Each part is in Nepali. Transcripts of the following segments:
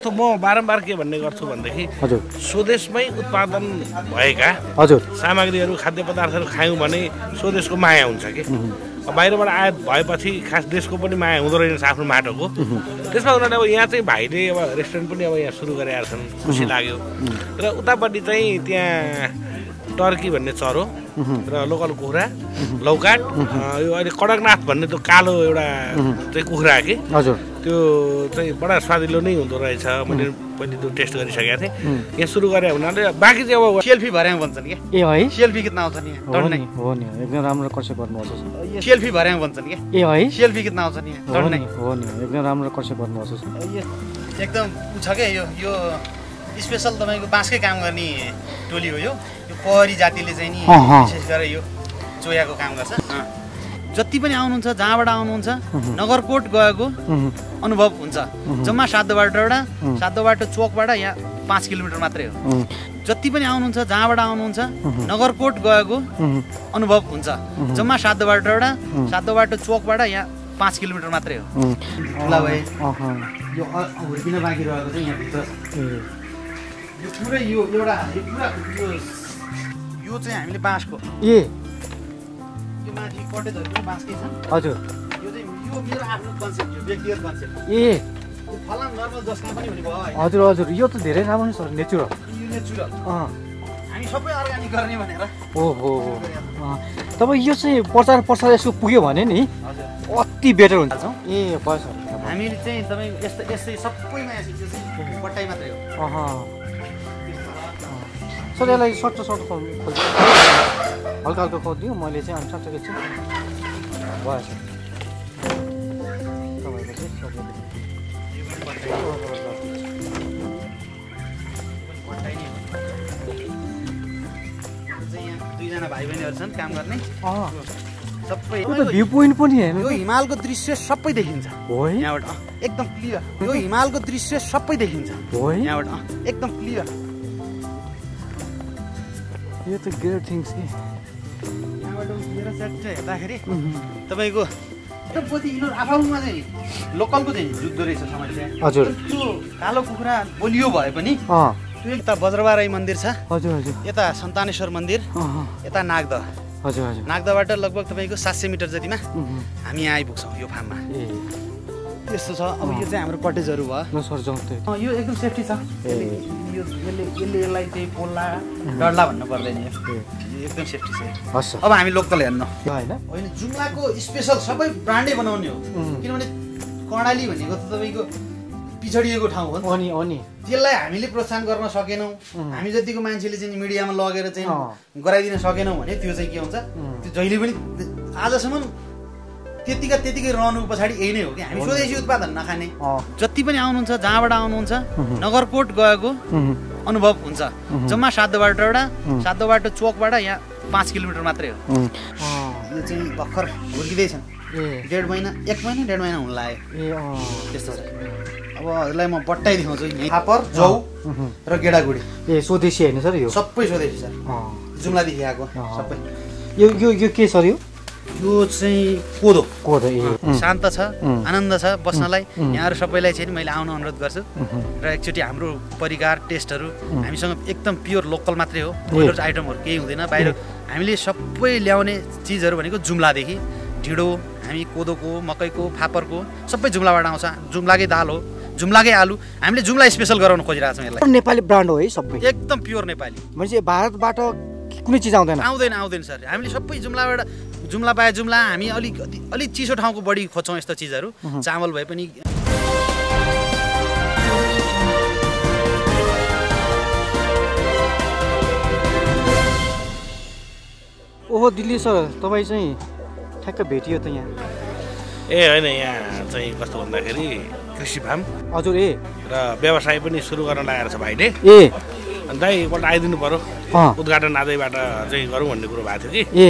जस्तो म बारम्बार के भन्ने गर्छु भनेदेखि हजुर स्वदेशमै उत्पादन भएका हजुर सामग्रीहरू खाद्य पदार्थहरू खायौँ भने स्वदेशको माया हुन्छ कि बाहिरबाट आयात भएपछि खास देशको पनि माया हुँदो रहेछ आफ्नो माटोको त्यसमा उनीहरूले अब यहाँ चाहिँ भाइले अब रेस्टुरेन्ट पनि अब यहाँ सुरु गरेका छन् खुसी लाग्यो र उतापट्टि चाहिँ त्यहाँ टर्की भन्ने चरो र लोकल कुखुरा लौकाट यो अहिले कडकनाथ भन्ने त्यो कालो एउटा चाहिँ कुखुरा कि हजुर त्यो चाहिँ बडा स्वादिलो नै हुँदो रहेछ मैले पहिले त्यो टेस्ट गरिसकेको थिएँ यहाँ सुरु गरे हुनाले बाँकी चाहिँ अब सेल्फी भर्याङ भन्छन् क्या ए है सेल्फी कितना आउँछ नि डन्नै हो नि एकदम राम्रो कन्सेप्ट गर्नुभएको छ सेल्फी भर्याङ भन्छन् क्या ए है सेल्फी कितना आउँछ नि डन्नै हो नि एकदम राम्रो कन्सेप्ट गर्नुभएको छ एकदम छ क्या यो स्पेसल तपाईँको बाँसकै काम गर्ने टोली हो यो पहरी जातिले चाहिँ नि विशेष गरेर यो चोयाको काम गर्छ जति पनि आउनुहुन्छ जहाँबाट आउनुहुन्छ नगरकोट गएको अनुभव हुन्छ जम्मा सातो चोकबाट यहाँ 5 किलोमिटर मात्रै हो जति पनि आउनुहुन्छ जहाँबाट आउनुहुन्छ नगरकोट गएको अनुभव हुन्छ जम्मा सातो चोकबाट यहाँ 5 किलोमिटर मात्रै हो ठुला भए यो हुर्किन बाँकी रहेको चाहिँ यहाँभित्र यो पुरै यो एउटा यो चाहिँ हामीले बाँसको ए यो माथि कटेजहरु पनि बाँसकै छन् हजुर यो चाहिँ यो मेरो आफ्नो कन्सेप्ट हो व्यक्तिगत कन्सेप्ट ए यो फलाम नर्मल जसमा पनि हुने भयो हजुर हजुर यो त धेरै राम्रो छ नेचुरल यो नेचुरल हामी सबै अर्गानिक गर्ने भनेर ओहो तपाईँ यो चाहिँ प्रचार प्रसार यसको पुग्यो भने नि हजुर अति बेटर हुन्छ ए बस हामीले चाहिँ तपाईँ यस्तै सबैमा यो चाहिँ बट्टाइ मात्रै हो सर यसलाई सर्ट खोल्छु हल्का हल्का खोलिदियो मैले चाहिँ अनि सक्छ चाहिँ भएछ दुईजना भाइ बहिनीहरू छन् काम गर्ने सबै भ्यू पोइन्ट पनि हेर्नु यो हिमालको दृश्य सबै देखिन्छ हो यहाँबाट एकदम क्लियर यो हिमालको दृश्य सबै देखिन्छ हो यहाँबाट एकदम क्लियर यो त ग्रेट थिङ्स कि यहाँबाट मेरो च्याट हेर्दाखेरि तपाईँको एकदम पछि यिनीहरू आफूमा चाहिँ लोकलको चाहिँ जुत्दो रहेछ समस्या हजुर त्यो कालो कुखुरा बोलियो भए पनि त्यो यता बज्रबाराई मन्दिर छ हजुर हजुर यता सन्तानेश्वर मन्दिर यता नागद हजुर हजुर नागदबाट लगभग तपाईँको 700 मिटर जतिमा हामी यहाँ आइपुग्छौँ यो फार्ममा यस्तो छ अब यो चाहिँ हाम्रो कटेजहरू भयो सर जाउँ यो एकदम सेफ्टी छ यसलाई चाहिँ पोल्ला डरला भन्नु पर्दैन एकदम सेफ्टी छ हस् अब हामी लोकल हेर्नु होइन जुम्लाको स्पेसल सबै ब्रान्डै बनाउने हो किनभने कर्णाली भनेको त तपाईँको पिछडिएको ठाउँ हो अनि त्यसलाई हामीले प्रोत्साहन गर्न सकेनौँ हामी जतिको मान्छेले चाहिँ मिडियामा लगेर चाहिँ गराइदिन सकेनौँ भने त्यो चाहिँ के हुन्छ त्यो जहिले पनि आजसम्म त्यतिकै रहनु पछाडि यही नै हो कि हामी स्वदेशी उत्पादन नखाने जति पनि आउनुहुन्छ जहाँबाट आउनुहुन्छ नगरकोट गएको अनुभव हुन्छ जम्मा सातो चोकबाट यहाँ 5 किलोमिटर मात्रै हो यो चाहिँ भर्खर हुर्किँदैछन् 1.5 महिना 1 महिना 1.5 महिना हुन लाग्यो त्यस्तो छ अब यसलाई म बट्टाइ देखाउँछु फापर जौ र गेडागुडी ए स्वदेशी होइन सर यो सबै स्वदेशी सर जुम्लादेखि आएको सबै यो के सर यो चाहिँ कोदो शान्त छ आनन्द छ बस्नलाई यहाँहरू सबैलाई चाहिँ मैले आउन अनुरोध गर्छु र एकचोटि हाम्रो परिकार टेस्टहरू हामीसँग एकदम प्योर लोकल मात्रै हो बोइलर आइटमहरू केही हुँदैन बाहिर हामीले सबै ल्याउने चिजहरू भनेको जुम्लादेखि ढिँडो हामी कोदोको मकैको फापरको सबै जुम्लाबाट आउँछ जुम्लाकै दाल हो जुम्लाकै आलु हामीले जुम्ला स्पेसल गराउन खोजिरहेको छौँ यसलाई नेपाली ब्रान्ड हो है सबै एकदम प्योर नेपाली मान्छे भारतबाट कुनै चिज आउँदैन सर हामीले सबै जुम्ला बाहे जुम्ला हामी अलिक चिसो ठाउँको बढी खोज्छौँ यस्तो चिजहरू चामल भए पनि ओहो दिल्ली सर तपाईँ चाहिँ ठ्याक्क भेटियो त यहाँ ए होइन यहाँ चाहिँ कस्तो भन्दाखेरि कृषि फार्म हजुर र व्यवसाय पनि सुरु गर्न लागेको छ भाइले अनि दाइ एकपल्ट आइदिनु पर्यो उद्घाटन आजैबाट चाहिँ गरौँ भन्ने कुरो भएको थियो कि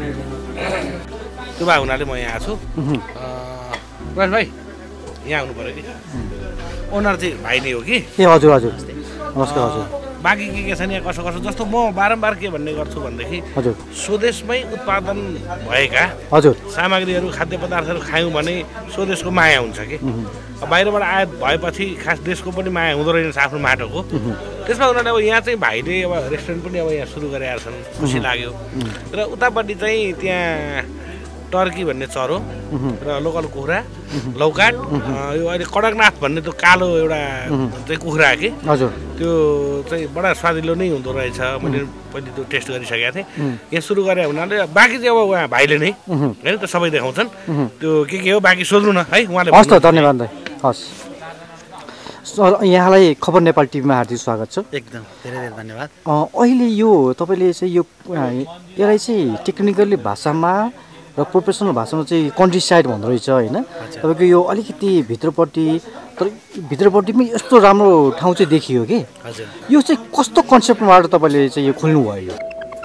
त्यो भए हुनाले म यहाँ आएको छु प्रकाश भाइ यहाँ आउनु पऱ्यो कि ओनर चाहिँ भाइ नै हो कि ए हजुर हजुर नमस्कार हजुर बाँकी के छ नि यहाँ कसो कसो जस्तो म बारम्बार के भन्ने गर्छु भनेदेखि हजुर स्वदेशमै उत्पादन भएका हजुर सामग्रीहरू खाद्य पदार्थहरू खायौँ भने स्वदेशको माया हुन्छ कि बाहिरबाट आयात भएपछि खास देशको पनि माया हुँदो रहेछ आफ्नो माटोको त्यसमा उनीहरूले अब यहाँ चाहिँ भाइले अब रेस्टुरेन्ट पनि अब यहाँ सुरु गरेका छन् खुसी लाग्यो र उतापट्टि चाहिँ त्यहाँ टर्की भन्ने चरो र लोकल कुखुरा लौकाट यो अहिले कडकनाथ भन्ने त्यो कालो एउटा चाहिँ कुखुरा कि हजुर त्यो चाहिँ बडा स्वादिलो नै हुँदो रहेछ मैले पहिले त्यो टेस्ट गरिसकेको थिएँ यहाँ सुरु गरे हुनाले बाँकी चाहिँ अब उहाँ भाइले नै होइन त्यो सबै देखाउँछन् त्यो के हो बाँकी सोध्नु न है उहाँले हस् त धन्यवाद हस् यहाँलाई खबर नेपाल टिभीमा हार्दिक स्वागत छ एकदम धेरै धेरै धन्यवाद अहिले यो तपाईँले चाहिँ यो यसलाई चाहिँ टेक्निकली भाषामा र प्रोफेसनल भाषामा चाहिँ कन्ट्री साइड भन्दो रहेछ होइन तपाईँको यो अलिकति भित्रपट्टि तर भित्रपट्टि पनि यस्तो राम्रो ठाउँ चाहिँ देखियो कि यो चाहिँ कस्तो कन्सेप्टबाट तपाईँले चाहिँ यो खोल्नुभयो यो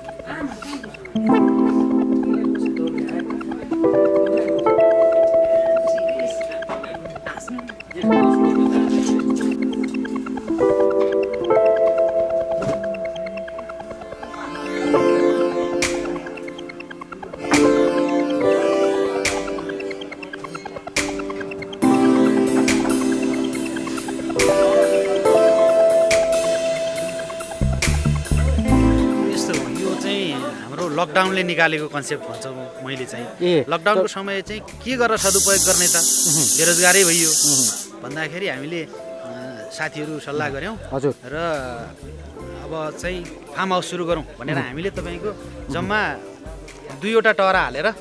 लकडाउनले निकालेको कन्सेप्ट भन्छ मैले चाहिँ लकडाउनको समय चाहिँ के गरेर सदुपयोग गर्ने त बेरोजगारै भइयो भन्दाखेरि हामीले साथीहरू सल्लाह गऱ्यौँ र अब चाहिँ फार्म हाउस सुरु गरौँ भनेर हामीले तपाईँको जम्मा दुईवटा टहरा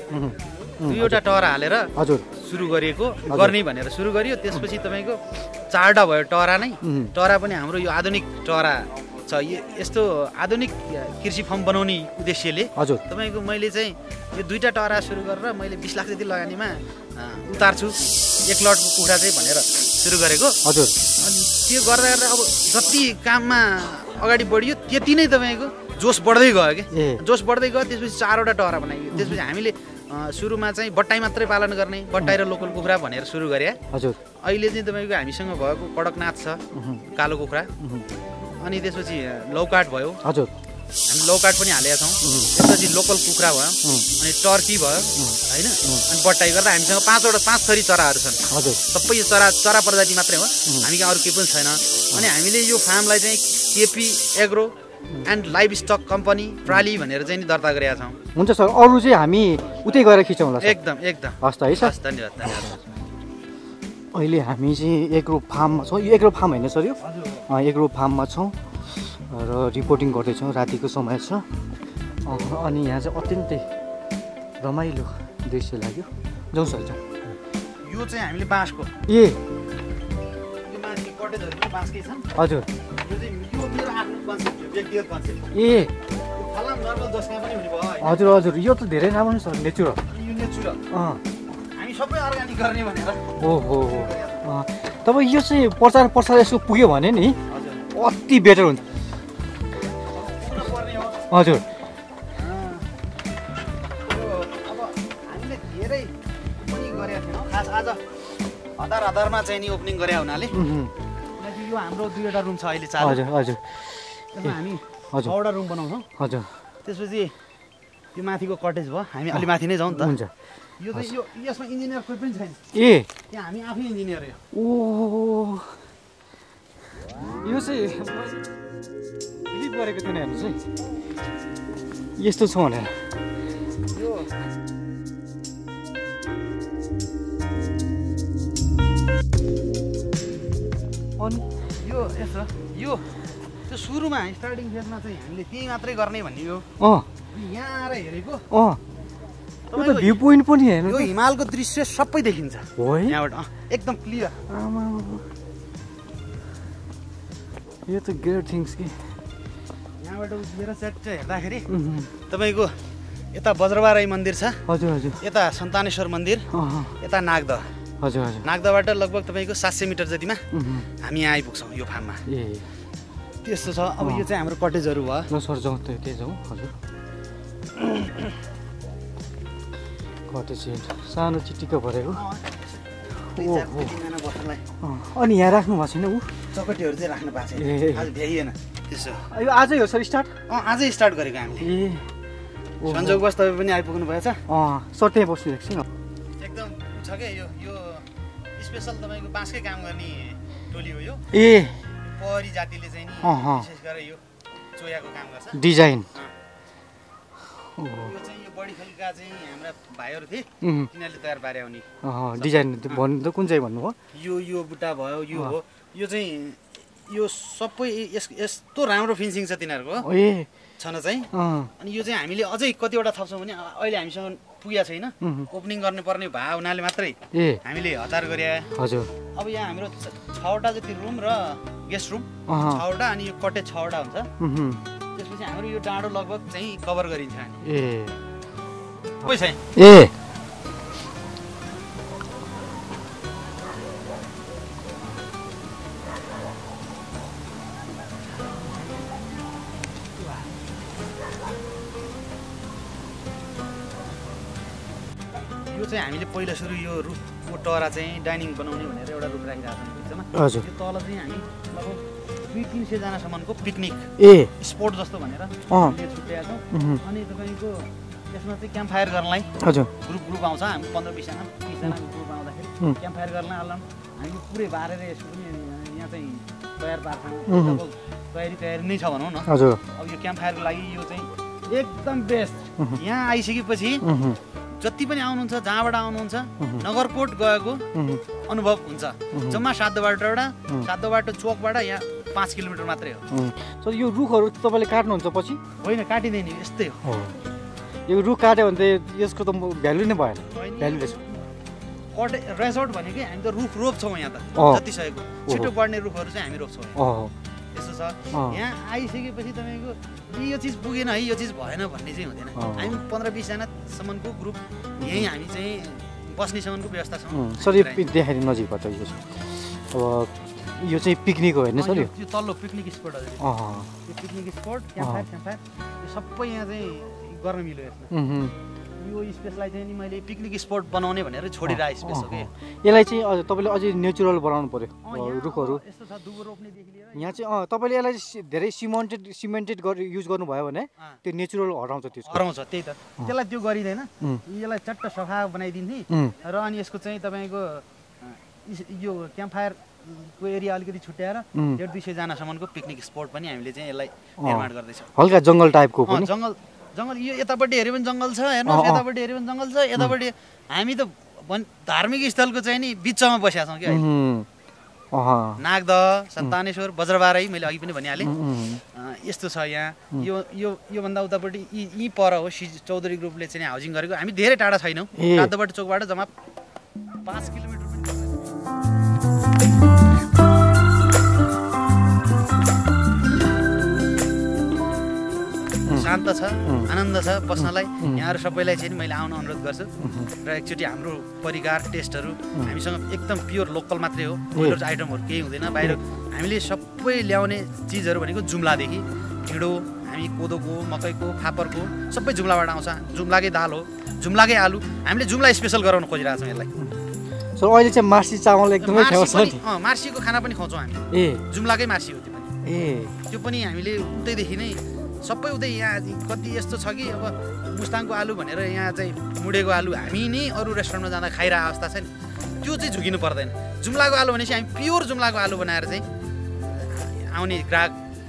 हालेर सुरु गरेको गर्ने भनेर सुरु गरियो त्यसपछि तपाईँको 4वटा भयो टहरा नै टहरा पनि हाम्रो यो आधुनिक टहरा छ यस्तो आधुनिक कृषि फर्म बनाउने उद्देश्यले तपाईँको मैले चाहिँ यो 2टा टहरा सुरु गरेर मैले 20 लाख जति लगानीमा उतार्छु 1 लटको कुखुरा चाहिँ भनेर सुरु गरेको हजुर अनि त्यो गर्दा अब जति काममा अगाडि बढियो त्यति नै तपाईँको जोस बढ्दै गयो कि जोस बढ्दै गयो त्यसपछि 4वटा टहरा बनाइयो त्यसपछि हामीले सुरुमा चाहिँ बट्टाई मात्रै पालन गर्ने बट्टाई र लोकल कुखुरा भनेर सुरु गरे हजुर अहिले चाहिँ तपाईँको हामीसँग भएको कडकनाथ छ कालो कुखुरा अनि त्यसपछि लौकाट भयो हजुर हामी लौकाट पनि हालेका छौँ त्यसपछि लोकल कुखुरा भयो अनि टर्की भयो होइन अनि बट्टाई गर्दा हामीसँग 5 थरी चराहरू छन् हजुर सबै यो चरा प्रजाति मात्रै हो हामी कहाँ अरू केही पनि छैन अनि हामीले यो फार्मलाई चाहिँ KP agro and livestock company प्राली भनेर चाहिँ नि दर्ता गरेका छौँ हुन्छ सर अरू चाहिँ हामी उतै गएर खिचौँला एकदम हस् त है सर धन्यवाद अहिले हामी चाहिँ एग्रो फार्ममा छौँ यो एग्रो फार्म होइन सर यो एग्रो फार्ममा छौँ र रिपोर्टिङ गर्दैछौँ रातिको समय छ अनि यहाँ चाहिँ अत्यन्तै रमाइलो दृश्य लाग्यो जाउँ सर जाउँ यो चाहिँ हामीले बाँसको ए यो माथि कटेजहरु पनि बाँसकै छन् हजुर यो चाहिँ यो मेरो आफ्नो कन्सेप्ट हो व्यक्तिगत कन्सेप्ट ए फलाम नर्मल जसमा पनि हुने भयो हजुर हजुर यो त धेरै राम्रो सर नेचुरल यो नेचुरल हामी सबै अर्गानिक गर्ने भनेर ओहो तपाईँ यो चाहिँ प्रचार प्रसार यसो पुग्यो भने नि अति बेटर हुन्छ हजुर अब हामीले धेरै पनि गरेका थियौँ खास आज हतारमा चाहिँ नि ओपनिङ गरे हुनाले यो हाम्रो 2वटा रुम छ अहिले चालु हजुर हजुर हामी 6वटा रुम बनाउँछौँ हजुर त्यसपछि यो माथिको कटेज भयो हामी अलि माथि नै जाउँ नि त हुन्छ यो चाहिँ यो यसमा इन्जिनियर कोही पनि छैन ए यहाँ हामी आफै इन्जिनियर हो ओ यो चाहिँ बिलिभ गरेको थिएन हेर्नुहोस् है यस्तो छ भनेर यो अनि यो यसो यो त्यो सुरुमा स्टार्टिङ फेजमा चाहिँ हामीले त्यही मात्रै गर्ने भन्ने हो यहाँ आएर हेरेको यो भ्यू पोइन्ट पनि हेर्नु यो हिमालको दृश्य सबै देखिन्छ हो यहाँबाट एकदम क्लियर यो त ग्रेट थिङ्स कि यहाँबाट उभिएर सेट हेर्दाखेरि तपाईँको यता बज्रबाराई मन्दिर छ हजुर हजुर यता सन्तानेश्वर मन्दिर यता नागदह हजुर हजुर नागदहबाट लगभग तपाईँको 700 मिटर जतिमा हामी यहाँ आइपुग्छौँ यो फार्ममा ए त्यस्तो छ अब यो चाहिँ हाम्रो कटेजहरू भयो ल सर जाउँ त्यही जाउँ हजुर कटेज सानो चिटिक्क भरेको ओहो बस्नलाई अनि यहाँ राख्नु भएको छैन ऊ चकटीहरू चाहिँ राख्नु भएको छैन आज भ्याइएन त्यसो यो आजै हो सर स्टार्ट आजै स्टार्ट गरेको हामीले संजोगवश तपाईँ पनि आइपुग्नु भएछ सर त्यहीँ बस्नु एकछिन एकदम छ क्या यो स्पेसल तपाईँको बाँसकै काम गर्ने टोली हो यो पहरी जातिले चाहिँ नि विशेष गरेर यो चोयाको काम गर्छ डिजाइन यो चाहिँ यो बढी खालका चाहिँ हाम्रा भाइहरू थिए तिनीहरूले तयार पारे आउने डिजाइन भन्नु कुन चाहिँ भन्नुभयो यो बुट्टा भयो यो हो यो चाहिँ यो सबै यस्तो राम्रो फिनिसिङ छ तिनीहरूको छन चाहिँ अनि यो चाहिँ हामीले अझै कतिवटा थप्छौँ भने अहिले हामीसँग पुगेको छैन ओपनिङ गर्नुपर्ने भए हुनाले मात्रै हामीले हतार गरे हजुर अब यहाँ हाम्रो 6वटा जति रुम र गेस्ट रुम 6वटा अनि यो कटेज 6वटा हुन्छ त्यसपछि हाम्रो यो डाँडो लगभग चाहिँ कभर गरिन्छ पैसा यो चाहिँ हामीले पहिला सुरु यो रुखको टरा चाहिँ डाइनिङ बनाउने भनेर एउटा रुख राखिरहेको छ यो तल चाहिँ हामी लगभग 200-300 जनासम्मको पिकनिक स्पोट जस्तो भनेर छुट्याएको छौँ अनि तपाईँको यसमा चाहिँ क्याम्प फायर गर्नलाई ग्रुप आउँछ हामी 15-20 जना 30 जना ग्रुप आउँदाखेरि क्याम्प फायर गर्न आल्ला हामी पुरै बारेर यसको पनि यहाँ चाहिँ तयार पार्छौँ तयारी नै छ भनौँ न अब यो क्याम्प फायरको लागि यो चाहिँ एकदम बेस्ट यहाँ आइसकेपछि जति पनि आउनुहुन्छ जहाँबाट आउनुहुन्छ नगरकोट गएको अनुभव हुन्छ जम्मा सातो बाटो चोकबाट यहाँ 5 किलोमिटर मात्रै हो सर यो रुखहरू तपाईँले काट्नुहुन्छ पछि होइन काटिँदैन यस्तै हो यो रुख काट्यो भने त यसको त भ्यालु नै भएन भ्यालुलेस रेजोर्ट भनेकै हामी त रुख रोप्छौँ यहाँ त जति सकेको छिटो बढ्ने रुखहरू चाहिँ हामी रोप्छौँ यस्तो छ यहाँ आइसकेपछि तपाईँको यो चिज पुगेन है यो चिज भएन भन्ने चाहिँ हुँदैन हामी 15-20 जनासम्मको ग्रुप यहीँ हामी चाहिँ बस्नेसम्मको व्यवस्था छौँ सर यो देखाइदिनु नजिकबाट यो अब यो चाहिँ पिकनिक हो होइन सर यो तल्लो पिकनिक स्पोट हो यो पिकनिक स्पोट क्याम्प यो सबै यहाँ चाहिँ गर्न मिल्यो यसमा यो स्पेसलाई चाहिँ नि मैले पिकनिक स्पोट बनाउने भनेर छोडिरहेको स्पेस हो कि यसलाई चाहिँ तपाईँले अझै नेचुरल बनाउनु पर्यो रुखहरू यस्तो छ दुबो रोप्नेदेखि लिएर यहाँ चाहिँ तपाईँले यसलाई धेरै सिमेन्टेड युज गर्नुभयो भने त्यो नेचुरल हराउँछ त्यसको हराउँछ त्यही त त्यसलाई त्यो गरिँदैन यसलाई चट्ट सफा बनाइदिन्थे र अनि यसको चाहिँ तपाईँको यो क्याम्प फायरको एरिया अलिकति छुट्याएर 150-200 जनासम्मको पिकनिक स्पोट पनि हामीले चाहिँ यसलाई निर्माण गर्दैछौँ हल्का जङ्गल टाइपको पनि जङ्गल यो यतापट्टि हेऱ्यो भने जङ्गल छ हेर्नुहोस् यतापट्टि हेऱ्यो भने जङ्गल छ यतापट्टि हामी त धार्मिक स्थलको चाहिँ नि बिचमा बसेका छौँ क्या नागदह सन्तानेश्वर बज्रबारै मैले अघि पनि भनिहालेँ यस्तो छ यहाँ योभन्दा उतापट्टि यी पर हो चौधरी ग्रुपले चाहिँ हाउसिङ गरेको हामी धेरै टाढा छैनौँ रातोबाट चोकबाट जम्मा 5 किलोमिटर शान्त छ आनन्द छ बस्नलाई यहाँहरू सबैलाई चाहिँ मैले आउन अनुरोध गर्छु र एकचोटि हाम्रो परिकार टेस्टहरू हामीसँग एकदम प्योर लोकल मात्रै हो बोइलर आइटमहरू केही हुँदैन बाहिर हामीले सबै ल्याउने चिजहरू भनेको जुम्लादेखि ढिँडो हामी कोदोको मकैको फापरको सबै जुम्लाबाट आउँछ जुम्लाकै दाल हो जुम्लाकै आलु हामीले जुम्ला स्पेसल गराउन खोजिरहेको छौँ यसलाई सो अहिले चाहिँ मार्सी चामल एकदमै फेमस छ मार्सीको खाना पनि खुवाउँछौँ हामी जुम्लाकै मार्सी हो त्यो पनि हामीले उतैदेखि नै सबै उतै यहाँ कति यस्तो छ कि अब मुस्ताङको आलु भनेर यहाँ चाहिँ मुडेको आलु हामी नै अरू रेस्टुरेन्टमा जाँदा खाइरहेको अवस्था छ नि त्यो चाहिँ झुकिनु पर्दैन जुम्लाको आलु भनेपछि हामी प्योर जुम्लाको आलु बनाएर चाहिँ आउने ग्राहक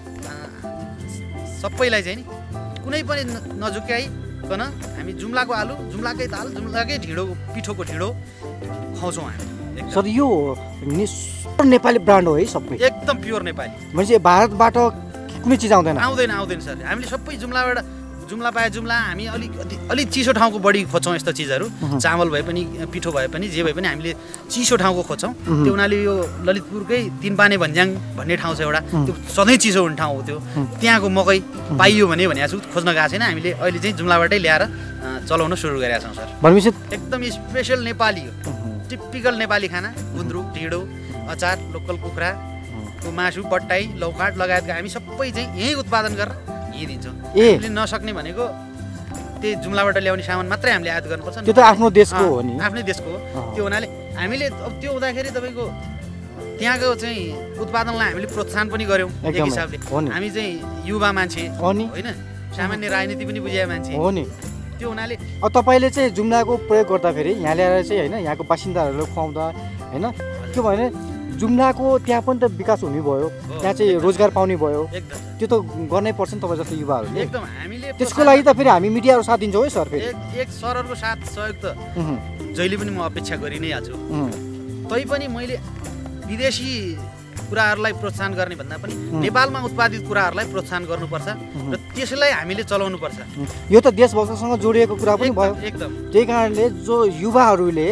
सबैलाई चाहिँ नि कुनै पनि नझुक्याइकन हामी जुम्लाको आलु जुम्लाकै दाल जुम्लाकै ढिँडो पिठोको ढिँडो खुवाउँछौँ हामी सर यो नेपाली ब्रान्ड हो है सबै एकदम प्योर नेपाली मान्छे भारतबाट कुनै चिज आउँदैन सर हामीले सबै जुम्ला पाए जुम्ला हामी अलिक चिसो ठाउँको बढी खोज्छौँ यस्तो चिजहरू चामल भए पनि पिठो भए पनि जे भए पनि हामीले चिसो ठाउँको खोज्छौँ त्यो हुनाले यो ललितपुरकै तिनपाने भन्ज्याङ भन्ने ठाउँ छ एउटा त्यो सधैँ चिसो हुने ठाउँ हो त्यो त्यहाँको मकै पाइयो भने भनेको छु खोज्न गएको छैन हामीले अहिले चाहिँ जुम्लाबाटै ल्याएर चलाउन सुरु गरेका छौँ सर भनेपछि एकदम स्पेसल नेपाली हो टिपिकल नेपाली खाना गुन्द्रुक ढिँडो अचार लोकल कुखुराको मासु बट्टाई लौकाट लगायतका हामी सबै चाहिँ यहीँ उत्पादन गरेर यहीँ दिन्छौँ हामीले नसक्ने भनेको त्यही जुम्लाबाट ल्याउने सामान मात्रै हामीले आयात गर्नुपर्छ त्यो त आफ्नो देशको हो नि आफ्नै देशको हो त्यो हुनाले हामीले अब त्यो हुँदाखेरि तपाईँको त्यहाँको चाहिँ उत्पादनलाई हामीले प्रोत्साहन पनि गऱ्यौँ एक हिसाबले हामी चाहिँ युवा मान्छे होइन सामान्य राजनीति पनि बुझेका मान्छे हो नि त्यो हुनाले अब तपाईँले चाहिँ जुम्लाको प्रयोग गर्दाखेरि यहाँ ल्याएर चाहिँ होइन यहाँको बासिन्दाहरूलाई खुवाउँदा होइन के भयो भने जुम्लाको त्यहाँ पनि त विकास हुने भयो त्यहाँ चाहिँ रोजगार पाउने भयो त्यो त गर्नै पर्छ नि तपाईँ जस्तो युवाहरूले एकदम हामीले त्यसको लागि त फेरि हामी मिडियाहरू साथ दिन्छौँ है सर फेरि एक सरहरूको साथ सहयोग त जहिले पनि म अपेक्षा गरि नै हाल्छु तैपनि मैले विदेशी कुराहरूलाई प्रोत्साहन गर्ने भन्दा पनि नेपालमा उत्पादित कुराहरूलाई प्रोत्साहन गर्नुपर्छ र त्यसलाई हामीले चलाउनुपर्छ यो त देशभक्तसँग जोडिएको कुरा पनि भयो एकदम त्यही कारणले जो युवाहरूले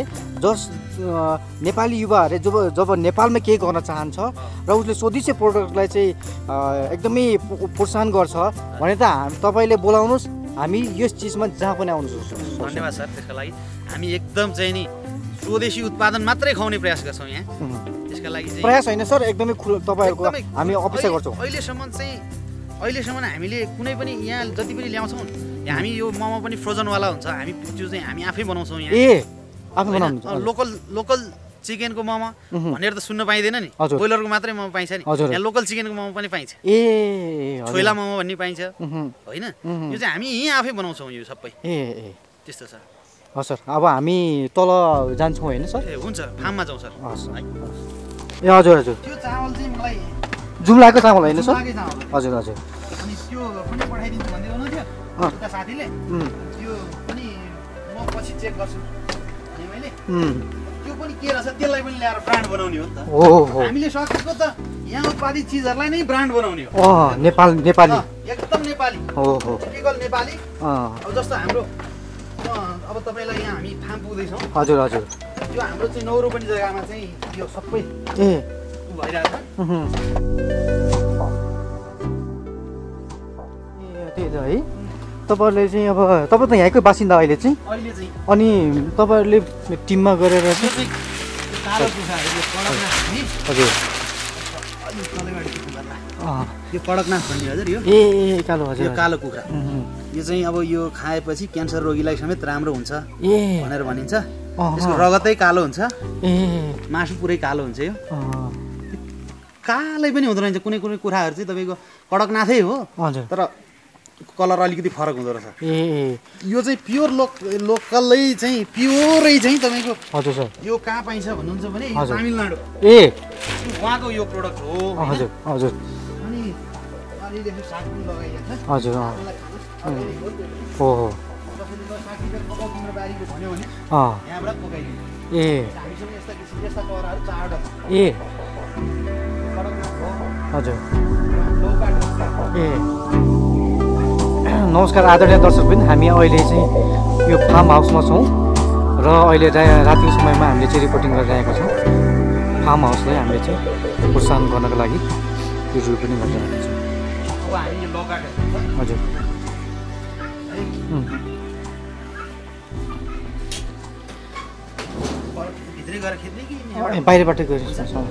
नेपाली युवाहरूले जब नेपालमा केही गर्न चाहन्छ र उसले स्वदेशी प्रोडक्टलाई चाहिँ एकदमै प्रोत्साहन गर्छ भने त तपाईँले बोलाउनुहोस् हामी यस चिजमा जहाँ पनि आउनु सक्छौँ धन्यवाद सर त्यसको लागि हामी एकदम चाहिँ नि स्वदेशी उत्पादन मात्रै खुवाउने प्रयास गर्छौँ यहाँ त्यसका लागि चाहिँ प्रयास होइन सर एकदमै तपाईँहरूको हामी अपेक्षा गर्छौँ अहिलेसम्म हामीले कुनै पनि यहाँ जति पनि ल्याउँछौँ हामी यो मोमो पनि फ्रोजनवाला हुन्छ हामी त्यो चाहिँ हामी आफै बनाउँछौँ यहाँ लोकल चिकनको मोमो भनेर त सुन्न पाइँदैन नि ब्रोइलरको मात्रै मोमो पाइन्छ नि यहाँ लोकल चिकनको मोमो पनि पाइन्छ छोइला मोमो भन्ने पाइन्छ होइन यो चाहिँ हामी यहीँ आफै बनाउँछौँ यो सबै त्यस्तो छ सर अब हामी तल जान्छौँ होइन सर हुन्छ फार्ममा जाउँ सर ए हजुर हजुर त्यो चामल चाहिँ मलाई जुम्लाको चामल होइन सर हजुर हजुर अनि त्यो पनि पठाइदिन्छु भन्दै हुनुहुन्थ्यो उता साथीले त्यो पनि म पछि चेक गर्छु अनि मैले त्यो पनि के रहेछ त्यसलाई पनि ल्याएर ब्रान्ड बनाउने हो नि त हामीले सकेको त यहाँ उत्पादित चिजहरूलाई नै ब्रान्ड बनाउने हो नेपाली एकदम नेपाली हो टिपिकल नेपाली अब जस्तो हाम्रो अब तपाईँलाई यहाँ हामी फार्म पुग्दैछौँ हजुर हजुर यो हाम्रो चाहिँ नौरोपनी जग्गामा चाहिँ यो सबै भइरहेको त्यही त है तपाईँहरूले चाहिँ अब तपाईँ त यहाँकै बासिन्दा अहिले चाहिँ अनि तपाईँहरूले टिममा गरेर चाहिँ हजुर यो कडकनाथ भन्ने हजुर यो कालो हजुर यो कालो कुखुरा यो चाहिँ अब यो खाएपछि क्यान्सर रोगीलाई समेत राम्रो हुन्छ भनेर भनिन्छ यसको रगतै कालो हुन्छ मासु पुरै कालो हुन्छ यो कालै पनि हुँदो रहेछ कुनै कुनै कुराहरू चाहिँ तपाईँको कडकनाथै हो तर कलर अलिकति फरक हुँदो रहेछ यो चाहिँ प्योर लोकलै चाहिँ प्योरै चाहिँ तपाईँको हजुर सर यो कहाँ पाइन्छ भन्नुहुन्छ भने तमिलनाडु उहाँको यो प्रोडक्ट हो हजुर हजुर अनि अलिअलि साग पनि लगाइएको छ हजुर हो बारीको भन्यो भने यहाँबाट पकाइदिनु हामीसँग यस्ता किसिम यस्ता चराहरू 4 हजुर नमस्कार आदरणीय दर्शक पनि हामी अहिले चाहिँ यो फार्म हाउसमा छौँ र अहिले रातिको समयमा हामीले चाहिँ रिपोर्टिङ गरिरहेका छौँ फार्म हाउसलाई हामीले चाहिँ प्रोत्साहन गर्नको लागि यो रिभ्यू पनि गरिरहेका छौँ हजुर बाहिरबाटै गएर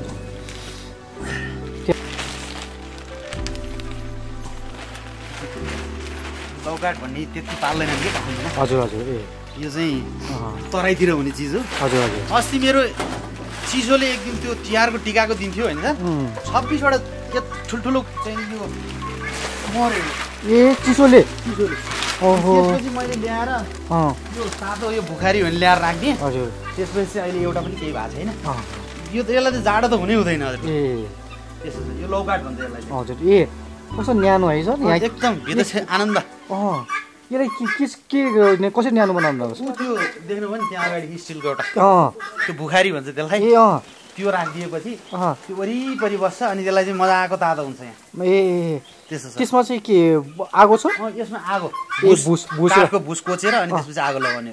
लौकाट भन्ने त्यति पाल्दैन कि हजुर हजुर यो चाहिँ तराईतिर हुने चिज हो हजुर हजुर अस्ति मेरो चिसोले एक दिन त्यो तिहारको टिकाको दिन थियो होइन 26वटा ठुल्ठुलो चाहिँ यो मर्यो चिसोले ओहो त्यसपछि मैले ल्याएर यो तातो यो भुखारी भने ल्याएर राख्दिएँ हजुर त्यसपछि चाहिँ अहिले एउटा पनि केही भएको छैन यो त यसलाई त जाडो त हुनै हुँदैन हजुर त्यसो छ यो लौकाट भन्छ यसलाई हजुर कस्तो न्यानो है सर एकदम भित्र आनन्द यसलाई के कसरी न्यानो बनाउनु त्यो देख्नुभयो नि त्यहाँ अगाडि स्टिलको एउटा त्यो भुखारी भन्छ त्यसलाई त्यो राखिदिएपछि त्यो वरिपरि बस्छ अनि त्यसलाई चाहिँ मजाको तातो हुन्छ यहाँ त्यसो छ त्यसमा चाहिँ के आगो छ यसमा आगो काठको भुस कोचेर अनि त्यसपछि आगो लगाउने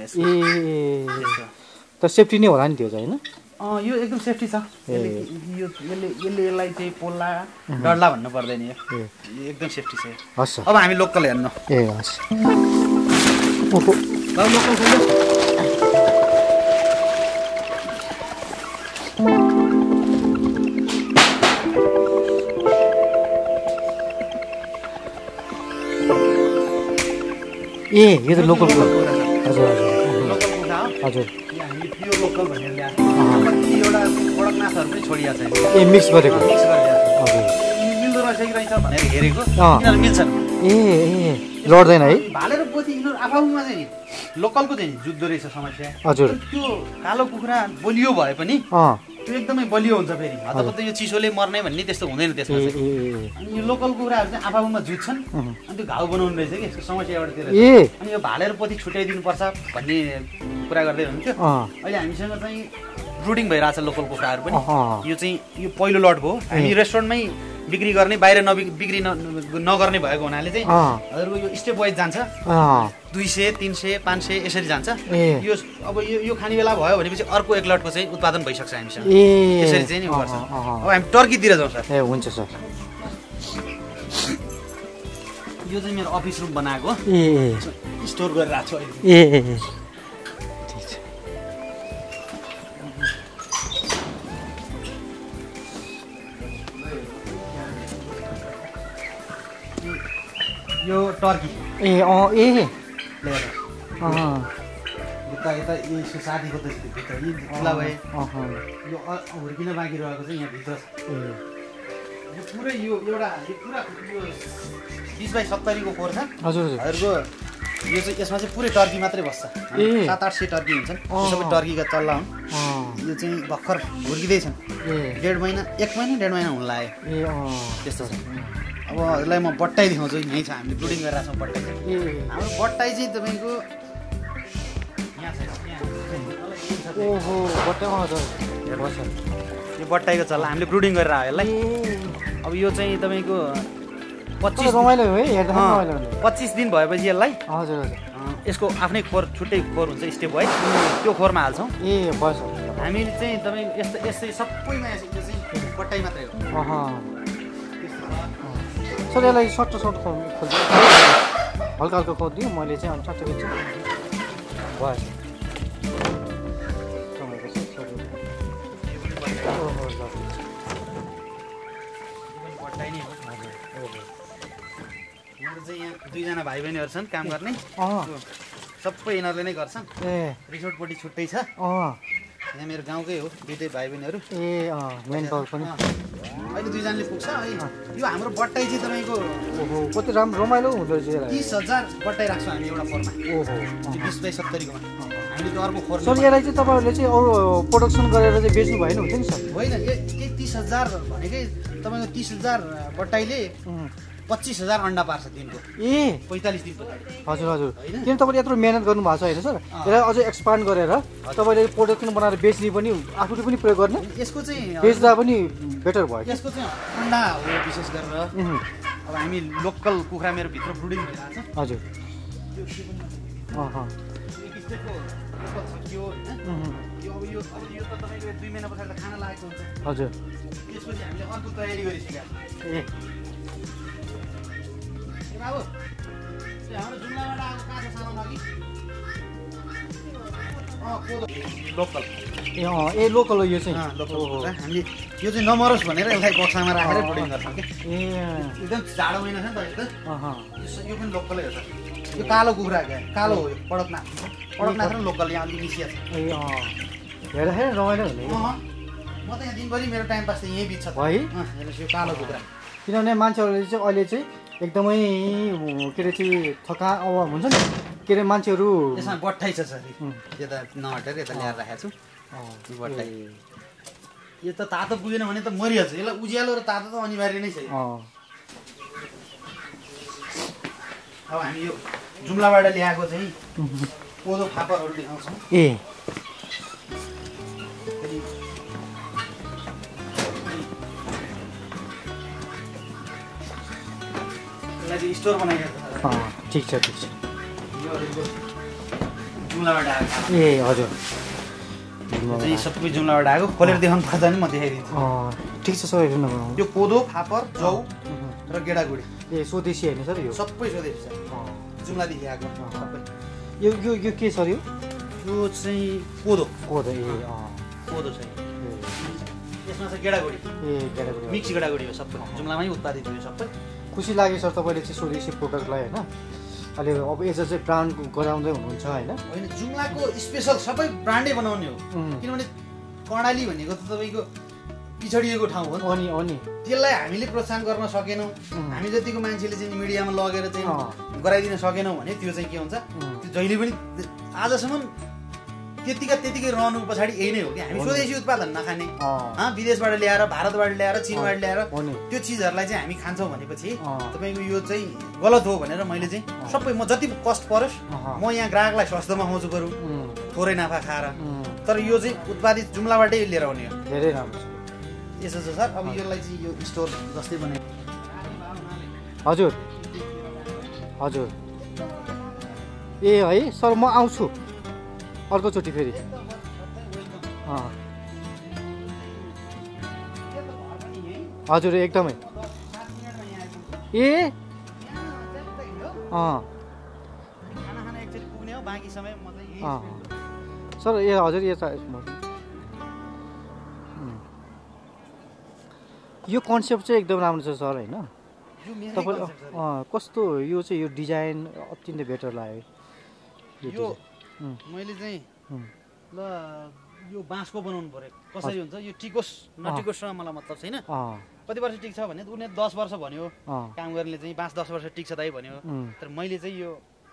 त सेफ्टी नै होला नि त्यो चाहिँ होइन यो एकदम सेफ्टी छ यसलाई चाहिँ पोल्ला डरला भन्नु पर्दैन यो एकदम सेफ्टी छ हस् अब हामी लोकल हेर्नु हस् ए यो त लोकल कुखुरा कुखुरा छ। हजुर हजुर लोकल कुखुरा हो। हजुर यहाँ हामीले प्योर लोकल भनेर ल्याएको एउटा कडकनाथहरू पनि छोडिया छ ए मिक्स गरेको मिक्स गरेर हजुर मिल्दो रहेछ भनेर हेरेको अँ। यिनीहरू मिल्छन् ए लड्दैन है भालेर पोथी यिनीहरू आफूमा चाहिँ लोकलको चाहिँ जुत्दो रहेछ समस्या हजुर त्यो कालो कुखुरा बलियो भए पनि अँ त्यो एकदमै बलियो हुन्छ फेरि हतपत्त यो चिसोले मर्ने भन्ने त्यस्तो हुँदैन त्यसमा ए चाहिँ ए अनि यो लोकल कुखुराहरू चाहिँ आफूमा जुत्छन् अनि त्यो घाउ बनाउनु रहेछ कि यसको समस्या एउटा त्यो रहेछ ए अनि यो भालेर पोथी छुट्याइदिनुपर्छ भन्ने कुरा गर्दै हुनुहुन्थ्यो अँ अहिले हामीसँग चाहिँ ब्रुडिङ भइरहेछ लोकल कुखुराहरू पनि अँ यो चाहिँ यो पहिलो लट भयो हामी रेस्टुरेन्टमै बिक्री गर्ने बाहिर बिक्री नगर्ने भएको हुनाले चाहिँ अँ हजुरको यो स्टेप वाइज जान्छ अँ 200 300 500 यसरी जान्छ ए यो अब यो खाने बेला भयो भनेपछि अर्को एक लटको चाहिँ उत्पादन भइसक्छ हामीसँग ए यसरी चाहिँ नि गर्छ अँ, अँ, अब हामी टर्कीतिर जाउँ सर ए हुन्छ सर यो चाहिँ मेरो अफिस रुम बनाएको ए स्टोर गरेर राख्छु अहिले ए ए ए ठिक छ यो टर्की ए अँ ए ल्याएर अँ यता यता यसको साथीको त भित्र यी खुला भए अँ यो हुर्किन बाँकी रहेको चाहिँ यहाँ भित्र छ ए यो पुरै यो एउटा यो पुरा यो 20 बाई 70 को खोर छ हजुर हजुर हजुरको यो चाहिँ यसमा चाहिँ पुरै टर्की मात्रै बस्छ ए। 700-800 टर्की हुन्छन् अँ। यो सबै टर्कीका चल्ला हुन् अँ यो चाहिँ भर्खर हुर्किँदैछन् ए 1.5 महिना 1 महिना 1.5 महिना हुन लाग्यो ए अँ त्यस्तो छ अब हजुरलाई म बट्टाइ देखाउँछु यहीँ छ हामीले ब्रुडिङ गरेर छौँ बट्टाइ ए हाम्रो बट्टाइ चाहिँ तपाईँको यहाँ छ यहाँ ओहो बट्टा हजुर हेर्नुहोस् यो बट्टाइको चल्ला हामीले ब्रुडिङ गरेर आयो यसलाई ए अब यो चाहिँ तपाईँको कति 25 रमाइलो हो है हेर्दा रमाइलो हुने 25 दिन भएपछि यसलाई हजुर हजुर यसको आफ्नै खोर छुट्टै खोर हुन्छ स्टेप वाइज त्यो खोरमा हाल्छौँ ए बस हामीले चाहिँ तपाईँ यस्तै सबैमा यो चाहिँ बट्टाइ मात्रै हो अँ सर यसलाई सर्ट खोल्छु हल्का हल्का खोलिदियो मैले चाहिँ अनि चट्ट खिच्छु भएछ ओहो ल बट्टाइ नै हो हाम्रो चाहिँ यहाँ दुईजना भाइ बहिनीहरू छन् काम गर्ने अँ सबै यिनीहरूले नै गर्छन् ए रिसोर्टपट्टि छुट्टै छ अँ यहाँ मेरो गाउँकै हो दुइटै भाइ बहिनीहरू ए अँ मेन पावर पनि अहिले दुईजनाले पुग्छ अहिले यो हाम्रो बट्टाइ चाहिँ तपाईँको ओहो कति राम्रो रमाइलो हुँदो रहेछ यसलाई 30,000 बट्टाइ राख्छौँ हामी एउटा खोरमा ओहो 20 बाई 70 कोमा हामीले त्यो अर्को खोर सर यसलाई चाहिँ तपाईँहरूले चाहिँ अरू प्रोडक्सन गरेर चाहिँ बेच्नु भएन हुन्छ नि सर होइन यही 30,000 भनेकै तपाईँको 30,000 बट्टाइले 25,000 अन्डा पार्छ दिनको ए 45 दिन पछाडि हजुर हजुर होइन? किन तपाईँले यत्रो मिहिनेत गर्नु भएको छ होइन सर यसलाई अझै एक्सपान्ड गरेर तपाईँले प्रोडक्सन बनाएर बेच्ने पनि आफूले पनि प्रयोग गर्ने यसको चाहिँ बेच्दा पनि बेटर भयो कि यसको चाहिँ अन्डा हो विशेष गरेर उहुँ, अब हामी लोकल कुखुरा मेरो भित्र ब्रुडिङ भइरहेको छ हजुर एक स्टेपको लोकल छ त्यो होइन उहुँ, यो त तपाईँको 2 महिना पछाडि त खाना लागेको हुन्छ हजुर त्यसपछि हामीले अर्को तयारी गरिसकेका छौँ ए बाबु हाम्रो जुम्लाबाट आएको काँचो सामान अघि कोदो लोकल ए अँ ए लोकल हो यो चाहिँ लोकल ओहो, कुखुरा हामीले यो चाहिँ नमरोस् भनेर यसलाई बक्सामा राखेर ब्रुडिङ गर्छौँ कि ए एकदम जाडो महिना छ नि त एकदम अँ यो पनि लोकलै हो सर यो कालो कुखुरा क्या कालो हो यो कडकनाथ कडकनाथ र लोकल यहाँ अलिक मिसिया छ ए अँ हेर्दाखेरि रमाइलो हुने म त यहाँ दिनभरि मेरो टाइम पास त यहीँ बित्छ है हेर्नुहोस् यो कालो कुखुरा किनभने मान्छेहरूले चाहिँ अहिले चाहिँ एकदमै के अरे चाहिँ थका अब हुन्छ नि के अरे मान्छेहरू यसमा बट्टाइ छ सर यता नहटेर यता ल्याएर राखेको छु यो बट्टाइ यो त तातो पुगेन भने त मरिहाल्छ यसलाई उज्यालो र तातो त अनिवार्य नै छ यो। अँ अब हामी यो जुम्लाबाट ल्याएको चाहिँ कोदो फापरहरू देखाउँछौँ ए फेरि यसलाई चाहिँ स्टोर बनाइएको छ अँ ठिक छ ठिक छ यो अहिलेको जुम्लाबाट आएको खाना। ए हजुर यो चाहिँ सबै जुम्लाबाट आएको खोलेर देखाउनु पर्दा नि म देखाइदिन्छु अँ ठिक छ सबै नगर्नु यो कोदो फापर जौ र गेडागुडी ए स्वदेशी होइन सर यो सबै स्वदेशी छ अँ जुम्लादेखि आएको सबै यो यो यो के सर यो यो चाहिँ कोदो कोदो ए अँ कोदो छ यो। यसमा चाहिँ गेडागुडी ए गेडागुडी मिक्स गेडागुडी हो सबै जुम्लामै उत्पादित हो यो सबै खुसी लाग्यो सर तपाईँले चाहिँ स्वदेशी प्रोडक्टलाई होइन अहिले अब यसो चाहिँ ब्रान्ड गराउँदै हुनुहुन्छ होइन? होइन, जुम्लाको स्पेसल सबै ब्रान्डै बनाउने हो। किनभने कर्णाली भनेको त तपाईँको पिछडिएको ठाउँ हो नि। त्यसलाई हामीले प्रोत्साहन गर्न सकेनौँ, हामी जतिको मान्छेले चाहिँ मिडियामा लगेर चाहिँ गराइदिन सकेनौँ भने त्यो चाहिँ के हुन्छ, त्यो जहिले पनि आजसम्म त्यतिकै रहनु पछाडि यही नै हो कि हामी स्वदेशी उत्पादन नखाने, विदेशबाट ल्याएर, भारतबाट ल्याएर, चिनबाट ल्याएर त्यो चिजहरूलाई चाहिँ हामी खान्छौँ भनेपछि तपाईँको यो चाहिँ गलत हो भनेर मैले चाहिँ सबै, म जति कस्ट परोस् म यहाँ ग्राहकलाई सस्तोमा खुवाउँछु बरु थोरै नाफा खाएर, तर यो चाहिँ उत्पादित जुम्लाबाटै लिएर आउने हो। धेरै राम्रो छ। यसो छ सर, अब यसलाई चाहिँ यो स्टोर जस्तै बनाए। हजुर ए है सर, म आउँछु अर्कोचोटि फेरि। हजुर एकदमै। ए सर ए हजुर यो कन्सेप्ट चाहिँ एकदम राम्रो छ सर होइन? तपाईँले कस्तो यो चाहिँ यो डिजाइन अत्यन्तै बेटर लाग्यो। यो मैले चाहिँ ल यो बाँसको बनाउनु पर्यो, कसरी हुन्छ यो टिकोस नटिकोससँग मलाई मतलब छैन। कति वर्ष टिक्छ भने उनीहरूले 10 वर्ष भन्यो, काम गर्नेले चाहिँ बाँस 10 वर्ष टिक्छ दाइ भन्यो, तर मैले चाहिँ यो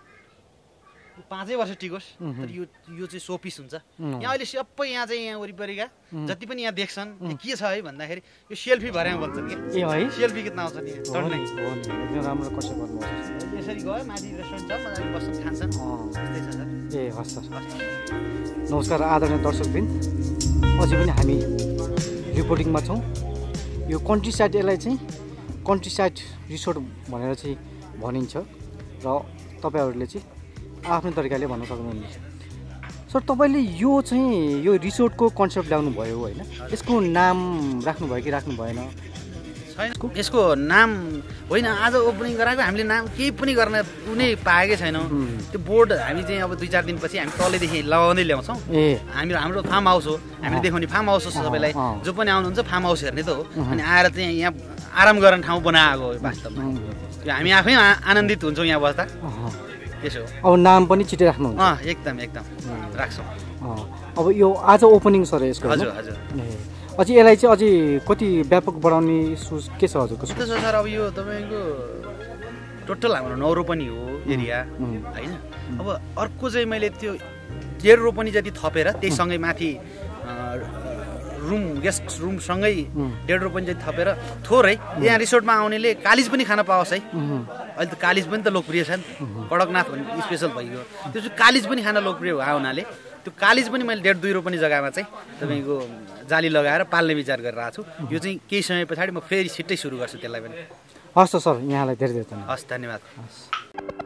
5 वर्ष टिकोस्, तर यो चाहिँ सोपिस हुन्छ। यहाँ अहिले सबै यहाँ चाहिँ यहाँ वरिपरिका जति पनि यहाँ देख्छन् के छ है भन्दाखेरि यो सेल्फी भर्याङ भन्छन् कि सेल्फी कितना आउँछ नि एकदम राम्रो कन्सेप्ट गर्नुहुन्छ। यसरी गयो माथि रेस्टुरेन्ट छ, मजाले बस्छन् खान्छन्, त्यस्तै छ सर। ए हस् सर, नमस्कार आदरणीय दर्शकवृन्द, अझै पनि हामी रिपोर्टिङमा छौँ। यो कन्ट्री साइड, यसलाई चाहिँ कन्ट्री साइड रिसोर्ट भनेर चाहिँ भनिन्छ र तपाईँहरूले चाहिँ आफ्नो तरिकाले भन्न सक्नुहुन्न। सर तपाईँले यो चाहिँ यो रिसोर्टको कन्सेप्ट ल्याउनु भयो होइन? यसको नाम राख्नुभयो कि राख्नु भएन? छैन, यसको नाम होइन, आज ओपनिङ गराएको हामीले नाम केही पनि गर्न कुनै पाएकै छैनौँ। त्यो बोर्ड हामी चाहिँ अब 2-4 दिनपछि हामी तलैदेखि लगाउँदै ल्याउँछौँ। हाम्रो फार्म हाउस हो, हामीले देखाउने फार्म हाउस हो सबैलाई, जो पनि आउनुहुन्छ फार्म हाउस हेर्ने त हो, अनि आएर चाहिँ यहाँ आराम गर्ने ठाउँ बनाएको हो वास्तवमा। त्यो हामी आफै आनन्दित हुन्छौँ यहाँ बस्दा। त्यसो अब नाम पनि छिटै राख्नुहुन्छ? एकदम राख्छौँ। अब यो आज ओपनिङ सर यसको? हजुर। अझै यसलाई चाहिँ अझै कति व्यापक बढाउने के छ हजुरको? त्यो छ सर, अब यो तपाईँको टोटल हाम्रो 9 रोपनी हो एरिया होइन। अब अर्को चाहिँ मैले त्यो 1.5 रोपनी जति थपेर त्यहीसँगै माथि गेस्ट रुमसँगै 1.5 रोपनी जति थपेर थोरै यहाँ रिसोर्टमा आउनेले कालिज पनि खान पाओस् है। अहिले त कालिज पनि त लोकप्रिय छ नि, कडकनाथ भन्ने स्पेसल भइगयो, त्यो चाहिँ कालिज पनि खान लोकप्रिय भयो हुनाले त्यो कालिज पनि मैले 1.5-2 रोपनी जग्गामा चाहिँ तपाईँको जाली लगाएर पाल्ने विचार गरिरहेको छु। यो चाहिँ केही समय पछाडि म फेरि छिट्टै सुरु गर्छु त्यसलाई पनि। हस् त सर, यहाँलाई धेरै धेरै धन्यवाद। हस्, धन्यवाद।